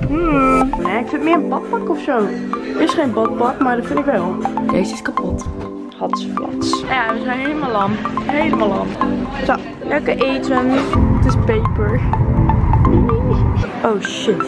Nee, ik vind meer een badpak of zo. Is geen badpak, maar dat vind ik wel. Deze is kapot. Hatsflats. Ja, we zijn helemaal lam. Helemaal lam. Zo, lekker eten. Het is peper. Oh shit.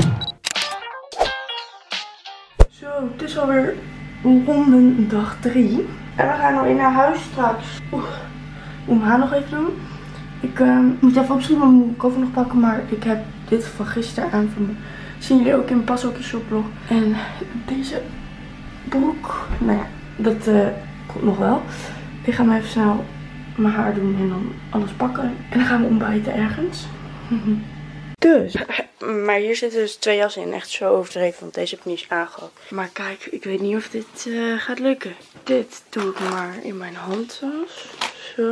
Zo, het is alweer dag 3. En we gaan nog in naar huis straks. Moet mijn haar nog even doen. Ik moet even opschieten, mijn moet koffer nog pakken. Maar ik heb dit van gisteren aan van me. Zien jullie ook in mijn Pashokje shoplog. En deze broek. Nou ja, dat komt nog wel. Ik ga maar even snel mijn haar doen en dan alles pakken. En dan gaan we ontbijten ergens. Dus. Maar hier zitten dus 2 jassen in. Echt zo overdreven, want deze heb ik niet eens aangehad. Maar kijk, ik weet niet of dit gaat lukken. Dit doe ik maar in mijn handtas. Zo.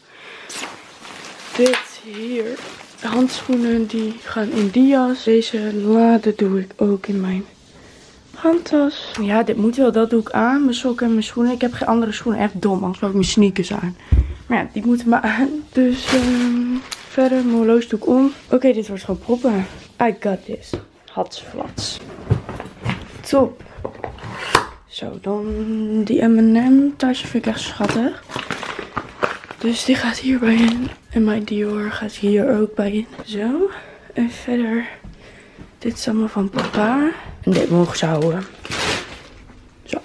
Dit hier. De handschoenen die gaan in die jas. Deze lade doe ik ook in mijn handtas. Ja, dit moet wel. Dat doe ik aan. Mijn sokken en mijn schoenen. Ik heb geen andere schoenen. Echt dom. Anders heb ik mijn sneakers aan. Maar ja, die moeten maar aan. Dus verder, mijn horloge doe ik om. Oké, dit wordt gewoon proppen. I got this. Hatsflats. Top. Zo, dan die M&M tasje vind ik echt schattig. Dus die gaat hierbij in. En mijn Dior gaat hier ook bij in. Zo. En verder. Dit is allemaal van papa. En dit mogen ze houden. Zo.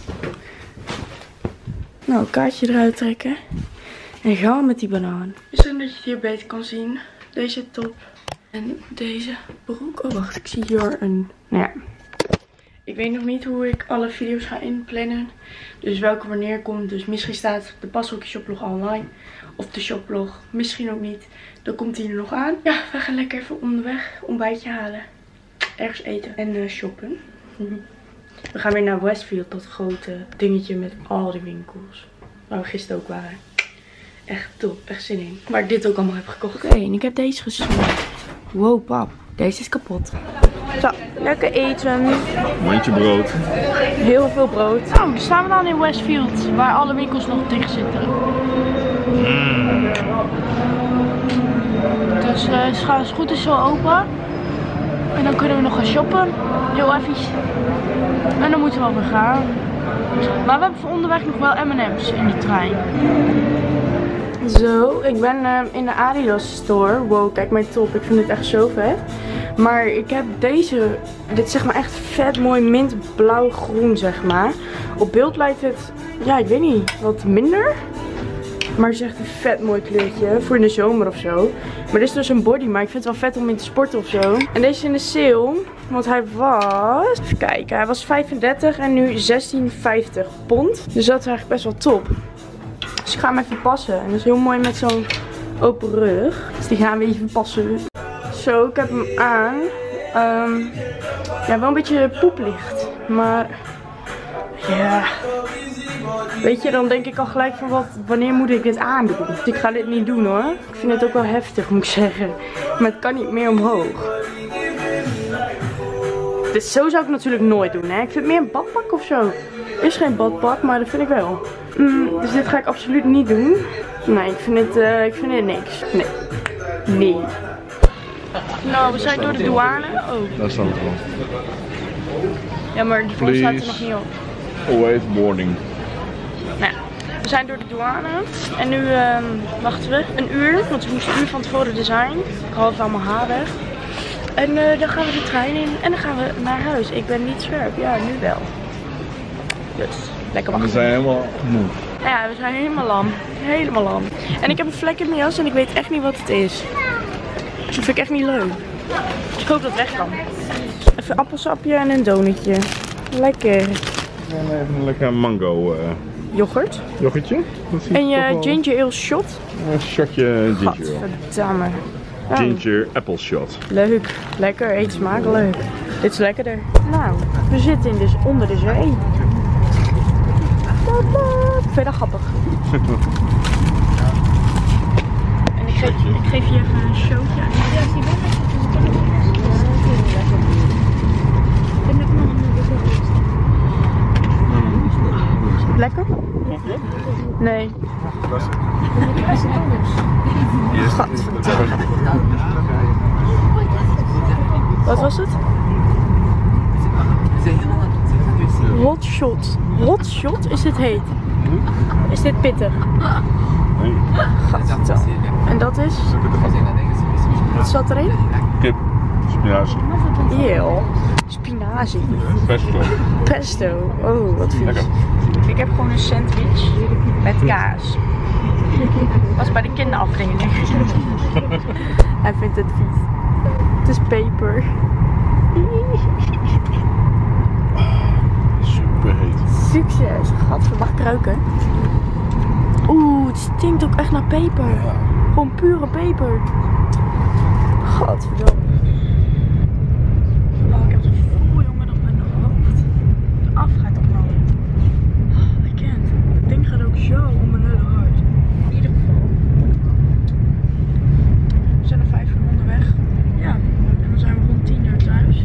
Nou, een kaartje eruit trekken. En gaan met die banaan. Misschien dat je het hier beter kan zien. Deze top. En deze broek. Oh, wacht. Ik zie hier een... Nou ja. Ik weet nog niet hoe ik alle video's ga inplannen. Dus welke wanneer komt. Dus misschien staat de Pashokje shoplog online. Of de shoplog. Misschien ook niet. Dan komt die er nog aan. Ja, we gaan lekker even onderweg ontbijtje halen. Ergens eten. En shoppen. We gaan weer naar Westfield. Dat grote dingetje met al die winkels. Waar we gisteren ook waren. Echt top. Echt zin in. Waar ik dit ook allemaal heb gekocht. Oké, en ik heb deze gesmeerd. Wow, pap. Deze is kapot. Zo, lekker eten. Mandje brood. Heel veel brood. Nou, dan staan we dan in Westfield. Waar alle winkels nog dicht zitten. Dus ze gaan als het goed is zo open. En dan kunnen we nog gaan shoppen. Heel even. En dan moeten we alweer gaan. Maar we hebben voor onderweg nog wel M&M's in de trein. Zo, ik ben in de Adidas store. Wow, kijk mijn top. Ik vind het echt zo vet. Maar ik heb deze. Dit is zeg maar echt vet mooi mintblauw-groen zeg maar. Op beeld lijkt het, ja ik weet niet, wat minder. Maar het is echt een vet mooi kleurtje. Voor in de zomer of zo. Maar dit is dus een body. Maar ik vind het wel vet om in te sporten of zo. En deze is in de sale. Want hij was... Even kijken. Hij was 35 en nu 16,50 pond. Dus dat is eigenlijk best wel top. Dus ik ga hem even passen. En dat is heel mooi met zo'n open rug. Dus die gaan we even passen. Zo, ik heb hem aan. Ja, wel een beetje poeplicht. Maar... Ja... Weet je, dan denk ik al gelijk van wanneer moet ik dit aandoen? Dus ik ga dit niet doen hoor. Ik vind het ook wel heftig moet ik zeggen. Maar het kan niet meer omhoog. Dus zo zou ik natuurlijk nooit doen hè. Ik vind meer een badpak of zo. Is geen badpak, maar dat vind ik wel. Dus dit ga ik absoluut niet doen. Nee, ik vind dit niks. Nee. Nou, we zijn door de douane. Oh. Daar staat het wel. Ja, maar die vol staat er nog niet op. Always boarding. Nou, we zijn door de douane en nu wachten we een uur, want we moesten een uur van tevoren er zijn. Ik haal even allemaal haar weg. En dan gaan we de trein in en dan gaan we naar huis. Ik ben niet scherp, ja nu wel. Dus, lekker wachten. We zijn helemaal moe. Ja, we zijn helemaal lam. Helemaal lam. En ik heb een vlek in mijn jas en ik weet echt niet wat het is. Dat vind ik echt niet leuk. Ik hoop dat het weg kan. Even een appelsapje en een donutje. Lekker. En even een lekker mango yoghurt. Yoghurtje. En je ginger ale shot. Een shotje ginger ale. Godverdamme. Oh. Ginger apple shot. Leuk. Lekker. Eet smakelijk. Dit is lekkerder. Nou, we zitten dus onder de zee. Vind je dat grappig? En ik geef je even een showtje. Ja, is die wel lekker? Lekker? Nee. Gadverdamme. Wat was het? Hot shot. Hot shot? Is dit heet? Is dit pittig? Nee. Gadverdamme. En dat is? Wat zat erin? Kip. Spinazie. Eeuw. Spinazie. Pesto. Pesto. Oh, wat vies. Lekker. Ik heb gewoon een sandwich met kaas. Was bij de kinderafdeling. Hij vindt het vies. Het is peper. Super heet. Succes. Gadver, mag ik ruiken? Oeh, het stinkt ook echt naar peper. Ja. Gewoon pure peper. Gadverdamme. Oh, ik heb zo'n gevoel, jongen, dat mijn hoofd af gaat opbouwen. Oh, ik ken het. Dat ding gaat ook zo om mijn hele hart. In ieder geval. We zijn er 5 uur onderweg. Ja, en dan zijn we rond 10 uur thuis.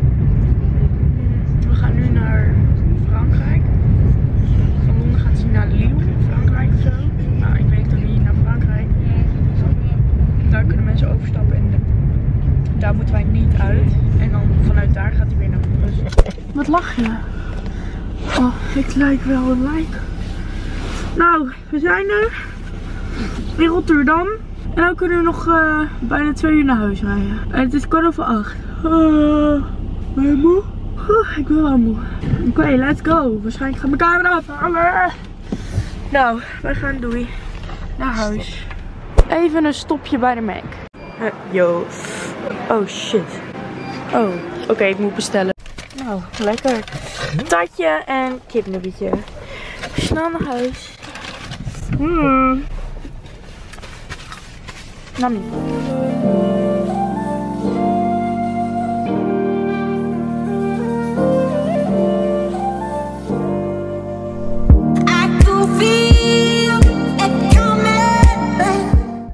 We gaan nu naar Frankrijk. Van Londen gaat ze naar Lille, Frankrijk of zo. Nou, ik weet nog niet, naar Frankrijk. Daar kunnen mensen overstappen en daar moeten wij niet uit. En dan vanuit daar gaat hij weer naar Brussel. Wat lach je? Oh, ik lijk wel een lijk. Nou, we zijn er. In Rotterdam. En dan kunnen we nog bijna 2 uur naar huis rijden. En het is 7:15. Ben je moe? Ik ben wel moe. Oké, let's go. Waarschijnlijk gaat mijn camera afhalen. Nou, wij gaan doei. Naar huis. Even een stopje bij de Mac. Yo. Oh shit. Oh, oké, ik moet bestellen. Nou, lekker. Tatje en kipnuggetje. Snel naar huis. Namie.